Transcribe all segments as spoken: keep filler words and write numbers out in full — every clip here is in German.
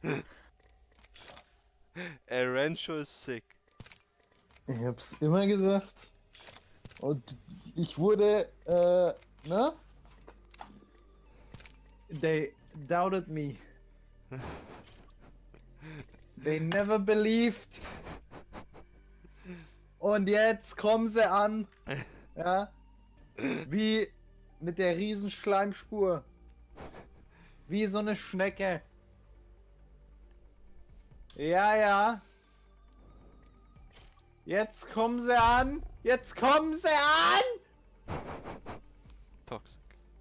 El Rancho ist sick. Ich hab's immer gesagt. Und ich wurde, äh, ne? They doubted me. They never believed. Und jetzt kommen sie an. Ja. Wie mit der riesen Schleimspur. Wie so eine Schnecke. Ja, ja. Jetzt kommen sie an. Jetzt kommen sie an. Toxic.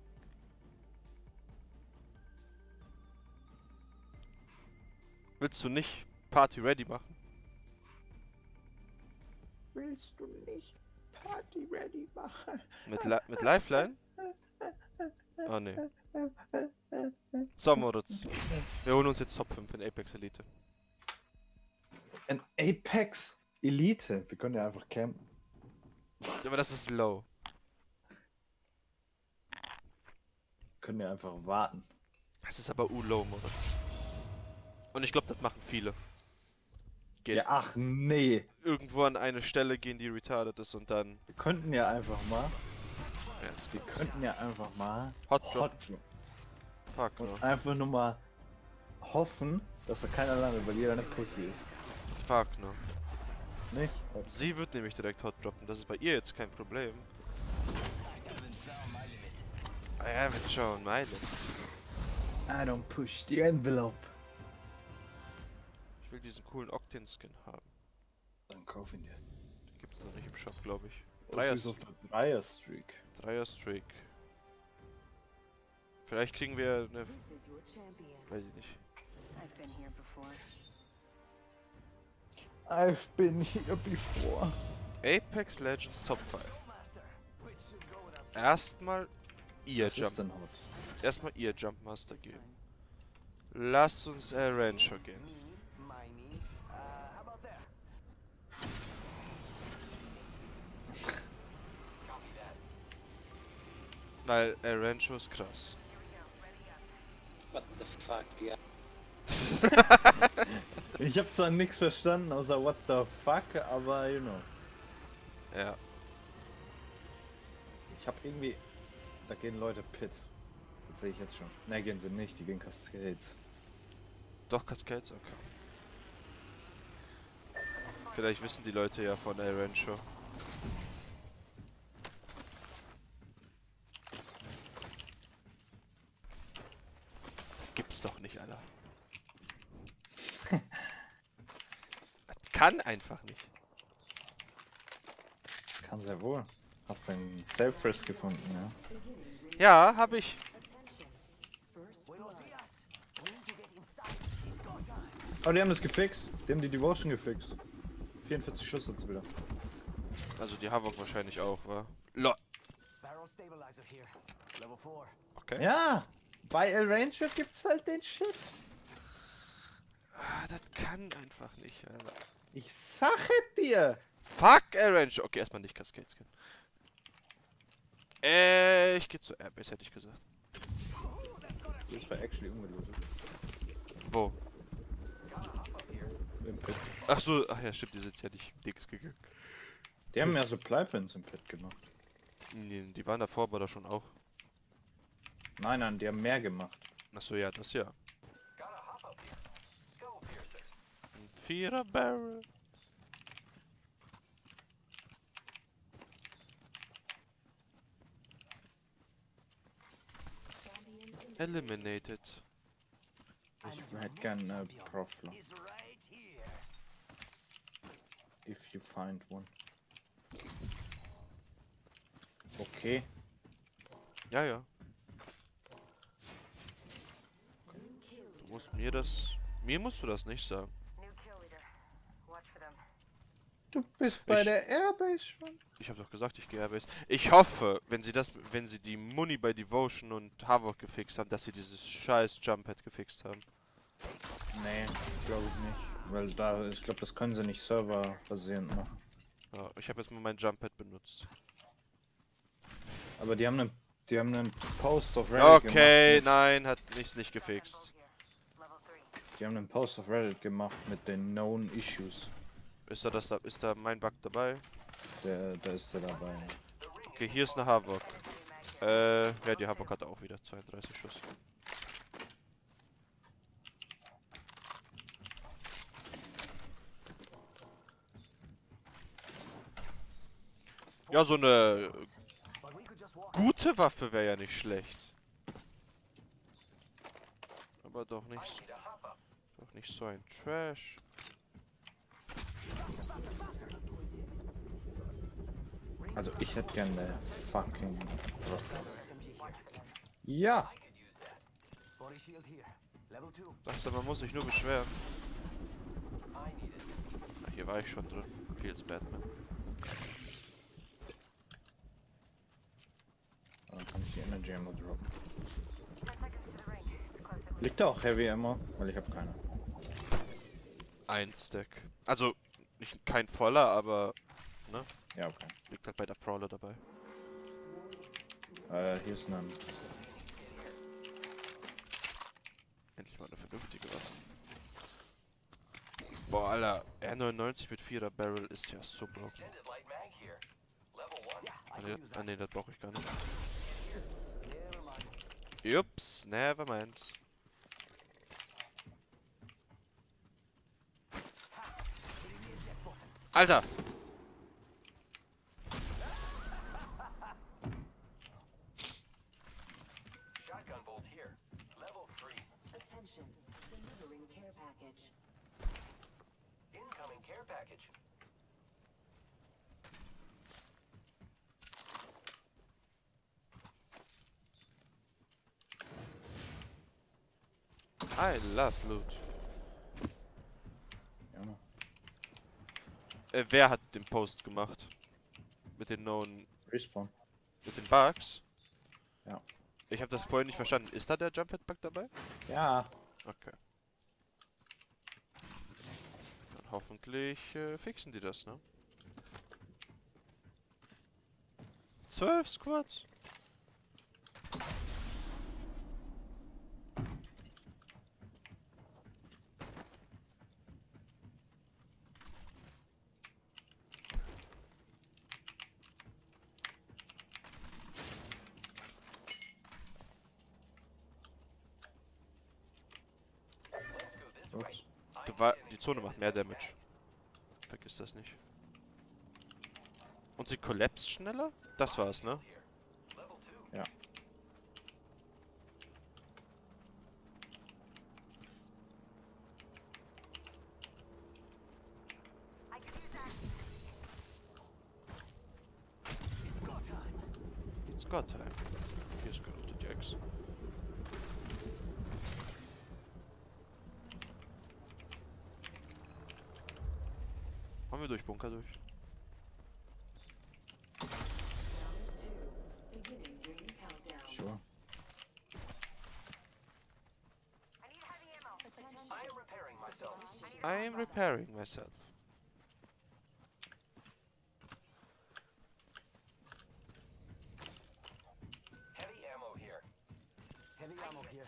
Willst du nicht Party ready machen? Willst du nicht Party ready machen? Mit, Li mit Lifeline? Oh ne. So, Moritz. Wir holen uns jetzt Top fünf in Apex Elite. In Apex Elite? Wir können ja einfach campen. Aber das ist low. Wir können ja einfach warten. Das ist aber u-low, Moritz. Und ich glaube, das machen viele. Gehen Ja, ach nee. irgendwo an eine Stelle gehen, die retarded ist und dann... Wir könnten ja einfach mal. Ja, jetzt Wir könnten ja einfach mal. Hot Drop. Drop. Fuck, no. Und einfach nur mal hoffen, dass da keiner landet, weil jeder eine Pussy ist. Fuck, no. Nicht? Sie wird nämlich direkt Hot droppen. Das ist bei ihr jetzt kein Problem. I haven't shown my limit. I don't push the envelope. Ich will diesen coolen Octane-Skin haben. Dann kauf ihn dir. Den gibt's noch nicht im Shop, glaube ich. Dreier ist auf der Dreier-Streak. Dreier-Streak. Vielleicht kriegen wir eine... Weiß ich nicht. I've been here before. Apex Legends Top fünf. Erstmal ihr Was ist Jump. denn hot? Erstmal ihr Jumpmaster gehen. Lass uns El Rancho gehen. Weil El Rancho ist krass. What the fuck, ja. Ich hab zwar nichts verstanden außer what the fuck, aber you know. Ja. Ich hab irgendwie. Da gehen Leute Pit. Das sehe ich jetzt schon. Ne, gehen sie nicht, die gehen Cascades. Doch, Cascades, okay. Vielleicht wissen die Leute ja von El Rancho. Gibt's doch nicht, Alter. Das kann einfach nicht. Kann sehr wohl. Hast du einen Self-Risk gefunden, ja? Ja, hab ich. Oh, die haben das gefixt. Die haben die Devotion gefixt. vierundvierzig Schuss jetzt wieder. Also die Havok wahrscheinlich auch, wa? Lo Okay. Ja! Bei El Rancho gibt's halt den Shit. Ah, das kann einfach nicht, Alter. Ich sage dir! Fuck, El Rancho. Okay, erstmal nicht Cascade Skin. Äh, ich geh zu Airbase, hätte ich gesagt. Das war actually ungelöst. Wo? Im Pit. Ach so, ach ja, stimmt, die sind ja nicht dickes gegangen. Die haben ja Supply Pins im Pit gemacht. Nee, die waren davor aber da schon auch. Nein, nein, die haben mehr gemacht. Achso, ja, das ja. Ein Vierer Barrel. Eliminated. Ich hätte gerne eine Profler. If you find one. Okay. Ja, ja. Du musst mir das... Mir musst du das nicht sagen. Du bist bei Ich- der Airbase schon. Ich habe doch gesagt, ich gehe Airbase. Ich hoffe, wenn sie das, wenn sie die Muni bei Devotion und Havok gefixt haben, dass sie dieses scheiß Jump-Pad gefixt haben. Nee, glaube ich nicht. Weil da, ich glaube, das können sie nicht serverbasierend machen. Ja, ich habe jetzt mal mein Jump-Pad benutzt. Aber die haben einen, die haben einen Post auf Reddit Okay, gemacht. nein, hat nichts nicht gefixt. Die haben einen Post auf Reddit gemacht mit den Known Issues. Ist da das da, ist da mein Bug dabei? Der, da ist er dabei. Okay, hier ist eine Havok. Äh, ja, die Havok hatte auch wieder zweiunddreißig Schuss. Ja, so eine gute Waffe wäre ja nicht schlecht. Aber doch nicht. Doch nicht so ein Trash. Also ich hätte gerne eine fucking Waffe. Ja! Sagst du, man muss sich nur beschweren. Ah, hier war ich schon drin. Feels Batman. Dann kann ich die Energy Ammo droppen. Liegt da auch Heavy Ammo? Weil ich habe keine. Ein Stack. Also, nicht, kein voller, aber, ne? Ja, okay. Liegt halt bei der Prowler dabei. Äh, hier ist ein... Endlich mal eine vernünftige Waffe. Boah, Alter, R neunundneunzig mit vierer Barrel ist ja so broken. Ah ne, ah, nee, das brauche ich gar nicht. Ups, never mind. Alter! Attention, delivering care package. Incoming care package. I love loot. Ja, noch. Äh, wer hat den Post gemacht? Mit den known... Respawn. Mit den Bugs? Ja. Ich habe das vorhin nicht verstanden. Ist da der Jump-Head-Bug dabei? Ja. Okay. Dann hoffentlich äh, fixen die das, ne? Zwölf Squads? Ups. Die, Wa- die Zone macht mehr Damage. Vergiss das nicht. Und sie kollapst schneller? Das war's, ne? Ja. It's got time. Hier ist gelootet, die Ex. Machen wir durch Bunker durch. Beginning ring countdown. Sure. Attention, I am repairing myself. I am repairing myself. Heavy ammo here. Heavy ammo here.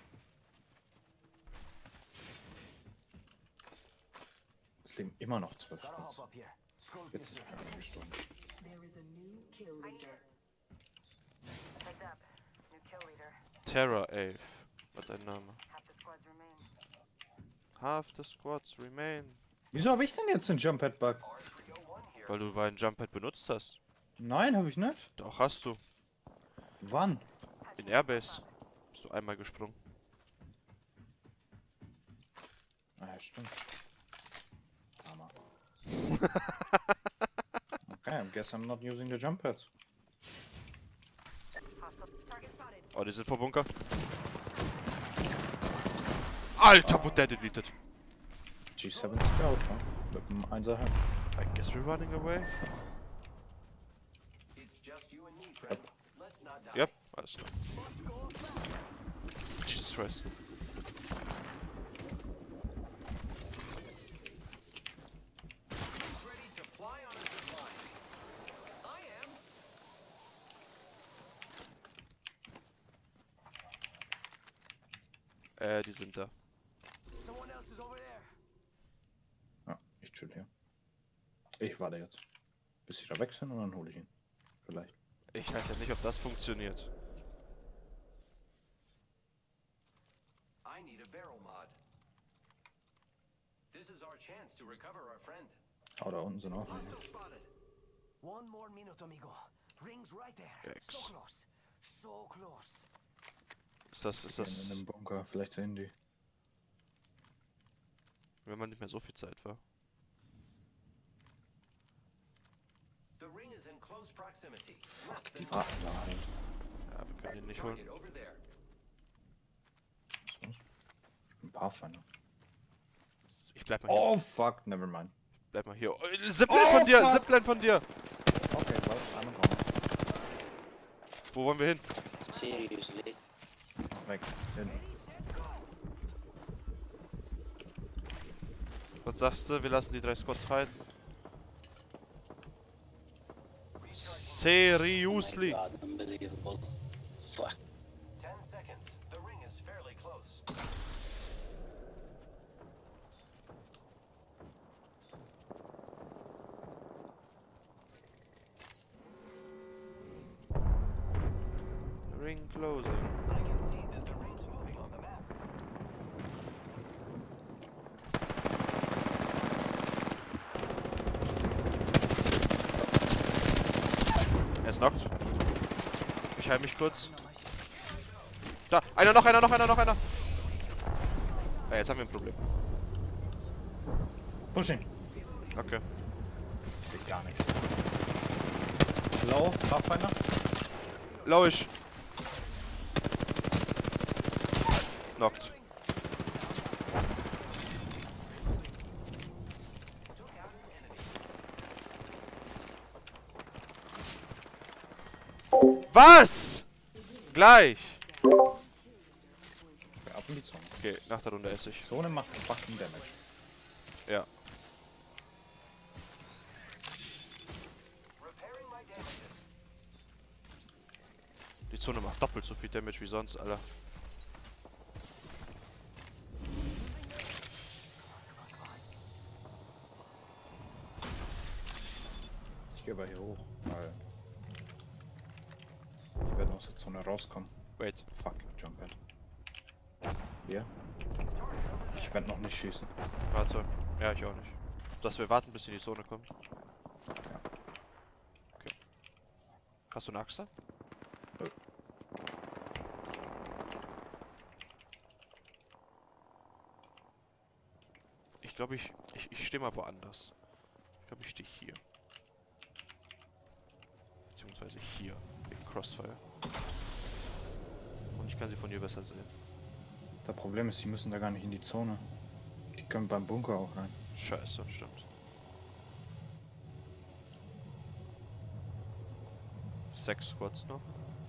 Es leben immer noch zwölf Gotta Squads. hop up here. Scroll Jetzt ist er gestorben. there is a new kill leader. Heads up. New kill leader. Terra Ave. Was dein Name? Half the squads remain. Half the squads remain. Wieso habe ich denn jetzt den Jump-Head-Bug? Weil du ein Jump-Pad benutzt hast. Nein, habe ich nicht. Doch, hast du. Wann? In Airbase. Bist du einmal gesprungen. Ah, ja, stimmt. Hammer. Okay, I guess I'm not using the jump pads. Hostile target spotted. Oh, die sind vor Bunker. Alter, wurde der deleted. G seven Scout, huh? Mit dem Einser Helm. I guess we're running away. It's just you and me, friend. Let's not die. Yep, alles klar. Jesus Christ. Ready to fly on a zip line. I am. Äh, die sind da. Someone is over there. Ja, ich chill hier. Ich warte jetzt. Bis sie da weg sind und dann hole ich ihn. Vielleicht. Ich weiß ja nicht, ob das funktioniert. I need a barrel mod. This is our chance to recover our friend. Oh, da unten sind auch welche. Hostile spotted. One more minute, amigo. Rings right there. Yikes. So close. So close. Ist das, ist In das, einem Bunker, vielleicht sehen die. wenn man nicht mehr so viel Zeit war. The ring is in close proximity. Fuck, die Waffen da halt. Ja, wir können ihn nicht holen. Target over there. Was ist? Ein Pathfinder. Ich bleib mal hier. Oh fuck, never mind. Bleib mal hier. Oh, Zipline Oh, von dir! fuck. Zipline von dir! Okay, well, I'm a goner. Wo wollen wir hin? Seriously. Weg. Hin. Was sagst du? Wir lassen die drei Squads fighten. Seriously? God, unbelievable. Fuck. Ten seconds. The ring is fairly close. Ring closing. I can see that the ring's moving on the map. Er ist knockt. Ich heile mich kurz. Da! Einer noch, einer noch, einer noch, einer! Ja, jetzt haben wir ein Problem. Pushing. Okay. Ich seh gar nichts. Low, Pathfinder. Lowish. Knockt. Was? Gleich. Ja, ab in die Zone. Okay, nach der Runde esse ich. Zone macht fucking Damage. Ja. Repairing my damages. Die Zone macht doppelt so viel Damage wie sonst, Alter. Ich gehe aber hier hoch, weil die werden aus der Zone rauskommen. Wait. Fuck, jump pad. Hier. Ich werde noch nicht schießen. Warte. Ja, ich auch nicht. Dass wir warten, bis die in die Zone kommen. Ja. Okay. Hast du eine Axt da? Nö. Ich glaube, ich, ich, ich stehe mal woanders. Ich glaube, ich stehe hier. Beziehungsweise hier. Wegen Crossfire. Und ich kann sie von hier besser sehen. Das Problem ist, die müssen da gar nicht in die Zone. Die können beim Bunker auch rein. Scheiße, stimmt. Sechs Squads noch.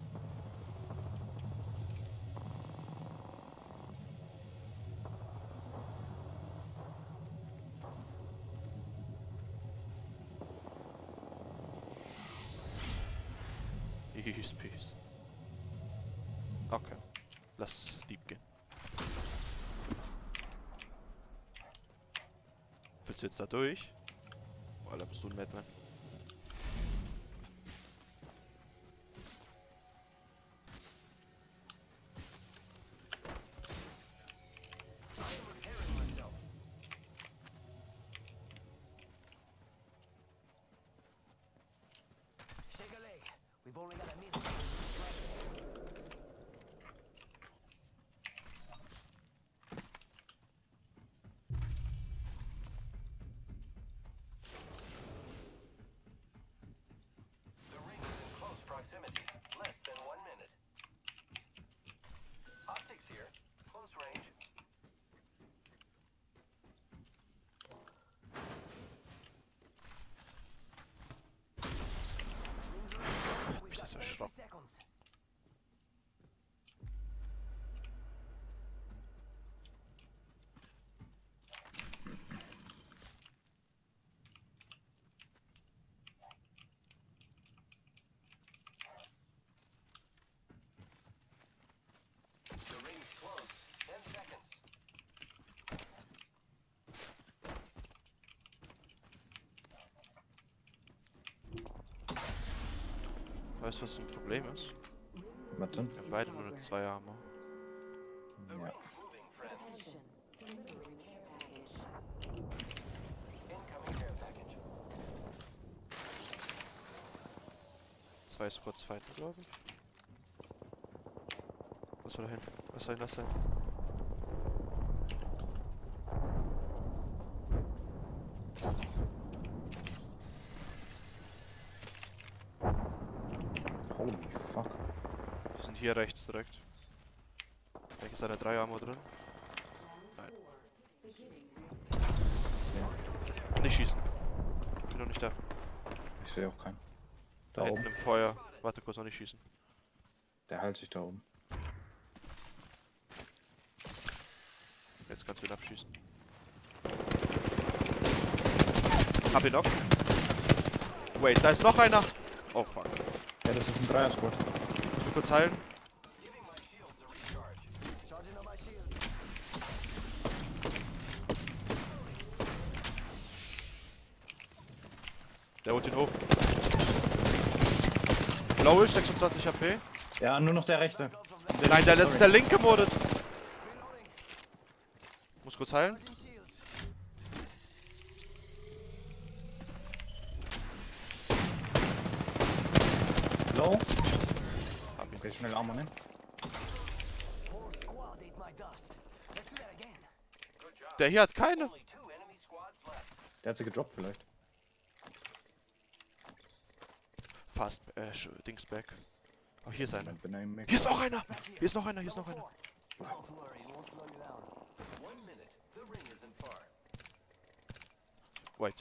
Peace, peace. Okay. Lass Dieb gehen. Willst du jetzt da durch? Boah, da bist du ein Madman. Shake a leg. We've only got a minute. Weißt du, was ein Problem ist? Was denn? Wir haben beide nur eine zwei Arme. Ja. Moving, friends. Attention. Delivering care package. Incoming care package. Zwei Squads fighten, glaube ich. Was war da hinten? Was soll denn das sein? Holy fuck. Die sind hier rechts direkt. Vielleicht ist da der drei Armor drin. Nein. Nicht schießen. Bin noch nicht da. Ich sehe auch keinen. Da Da hinten oben. im Feuer. Warte kurz, noch nicht schießen. Der hält sich da oben. Jetzt kannst du ihn abschießen. Hab ihn noch. Wait, da ist noch einer. Oh fuck. Ja, das ist ein Dreier-Squad. Muss mich kurz heilen. Der holt ihn hoch. Low ist sechsundzwanzig H P. Ja, nur noch der rechte. Nein, der, das ist der linke Moritz. Muss kurz heilen. Low. Hab ihn. Okay, schnell Armor nehmen. Der hier hat keine. Only two enemy squads left. Der hat sie gedroppt vielleicht. Fast, äh, Sch- Dings back. Oh, hier ist einer. Moment, wenn er ihn Hier ist noch einer. Hier ist noch einer, hier ist noch einer. One minute. The ring isn't far. Wait.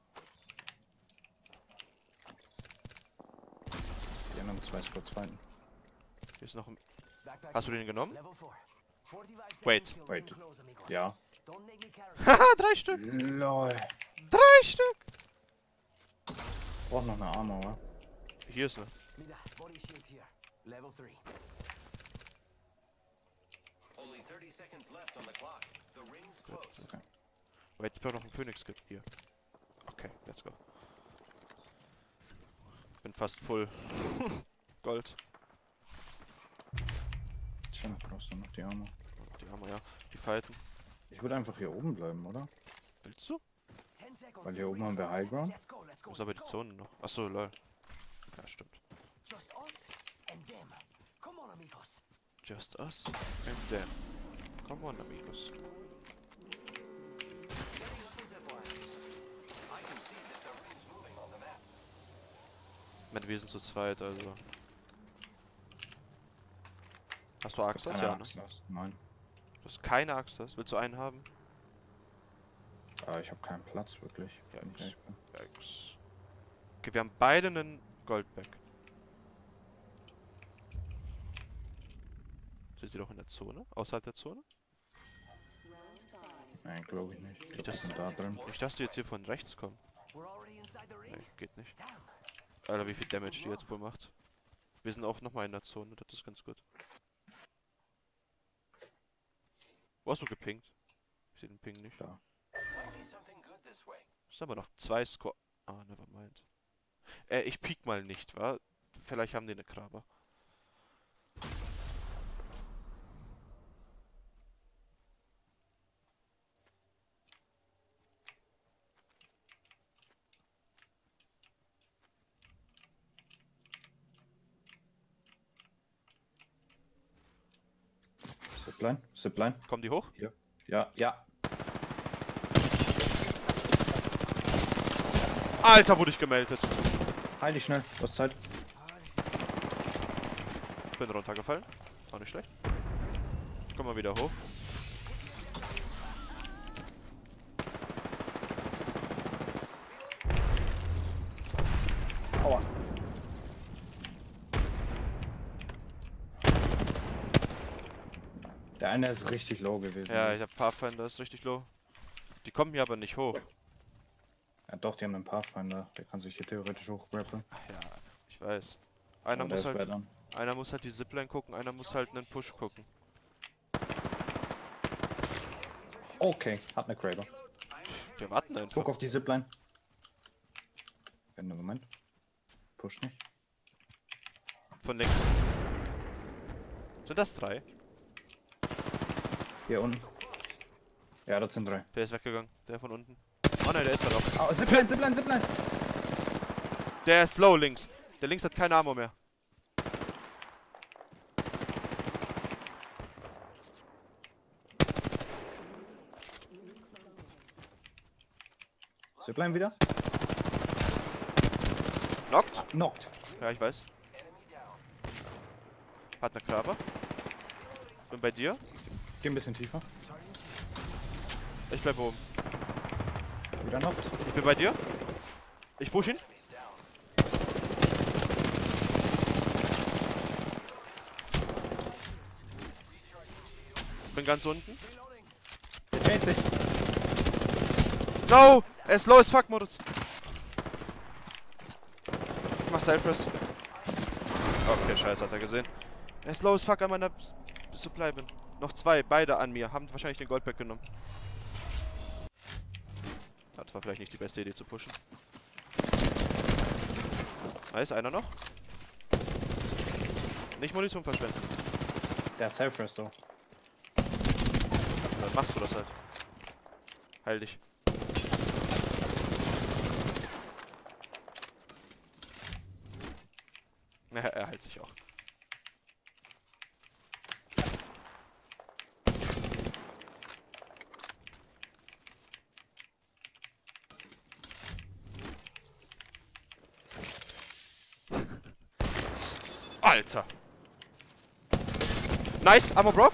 Die anderen zwei Squads fighten. Hier ist noch ein... Hast du den genommen? Wait. Wait. Ja. Haha, drei Stück. Lol. Drei Stück. Braucht noch eine Armor, oder? Hier ist er. Level three. Only thirty seconds left on the clock. The ring's close. Okay. Wait, ich brauche noch einen Phoenix Gift hier. Okay, let's go. Bin fast full. Gold. Tja, brauchst du noch die Armor. Die haben wir ja. Die fighten. Ich würde einfach hier oben bleiben, oder? Willst du? Ten seconds. Weil hier oben haben wir High Ground. Let's go, let's go. Wo ist aber die Zone noch? Achso, lol. Ja, stimmt. Just us and them. Come on, amigos. Just us and them. Come on, amigos. Setting up the zip line. I can see that the ring's moving on the map. Ich meine, wir sind zu zweit, also. Hast du Axas? Keine Ja, ne? Axas. Nein. Du hast keine Axas. Willst du einen haben? Ah, ich habe keinen Platz, wirklich. Ja, wenn ich nix. ehrlich bin. Yikes. Okay, wir haben beide einen Goldback. Sind die doch in der Zone? Außerhalb der Zone? Nein, glaube ich nicht. Ich glaub, Das- die sind da drin. Nicht, dass die jetzt hier von rechts kommen. We're already inside the ring. Nee, geht nicht. Damn. Alter, wie viel Damage die jetzt wohl macht. Wir sind auch nochmal in der Zone, das ist ganz gut. Wo hast du gepinkt? Ich sehe den Ping nicht. Da. Might be something good this way. Es sind aber noch zwei Squad. Ah, nevermind. Äh, ich piek mal nicht, wa? Vielleicht haben die eine Kraber. Zipline, Zipline. Kommen die hoch? Hier. Ja, ja. Alter, wurde ich gemeldet. Heil dich schnell, du hast Zeit. Ich bin runtergefallen. Auch nicht schlecht. Ich komm mal wieder hoch. Aua. Der eine ist richtig low gewesen. Ja, ich hab Pathfinder, ist richtig low. Die kommen hier aber nicht hoch. Ja, doch, die haben einen Pathfinder. Der kann sich hier theoretisch hochgrappeln. Ach ja, ich weiß. Einer Aber der muss ist halt, better. einer muss halt die Zipline gucken, einer muss halt einen Push gucken. Okay, hat eine Kraber. Wir warten einfach. Guck auf die Zipline. Einen Moment. Push nicht. Von links. Sind das drei? Hier unten. Ja, das sind drei. Der ist weggegangen. Der von unten. Oh nein, der ist da noch. Oh, Zipline, Zipline, Zipline. Der ist low links. Der links hat keine Armor mehr. Zipline wieder. Knockt. Knockt. Ja, ich weiß. Hat eine Kraber. Bin bei dir. Geh ein bisschen tiefer. Ich bleib oben. Wieder knockt. Ich bin bei dir. Ich push ihn. Bin ganz unten. Der chase dich. No! Er ist low as fuck, Moritz. Ich mach Self-Res. Okay, scheiße, hat er gesehen. Er ist low as fuck an meiner Supply bin. Noch zwei, beide an mir. Haben wahrscheinlich den Goldpack genommen. Das war vielleicht nicht die beste Idee zu pushen. Nice, einer noch. Nicht Munition verschwenden. Der hat Self-Rest so. Dann machst du das halt. Heil dich. Ja, er heilt sich auch. Alter. Nice, Ammo broke.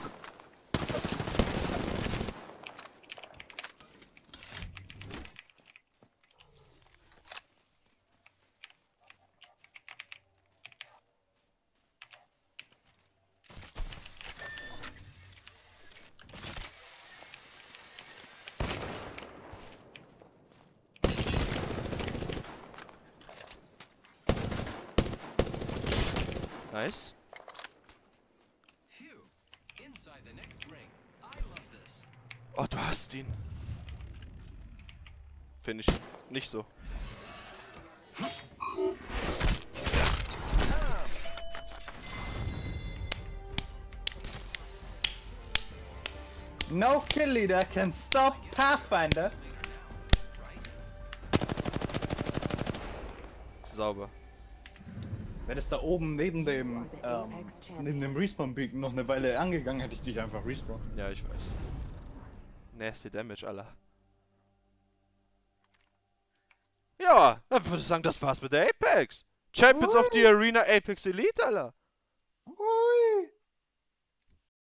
Nice. Oh, du hast ihn. Finde ich nicht so. No kill leader can stop Pathfinder. Sauber. Wäre das da oben neben dem, ähm, neben dem Respawn-Beacon noch eine Weile angegangen, hätte ich dich einfach respawn. Ja, ich weiß. Nasty Damage, Alter. Ja, dann würde ich sagen, das war's mit der Apex. Champions Ui. of the Arena Apex Elite, Alter. Ui.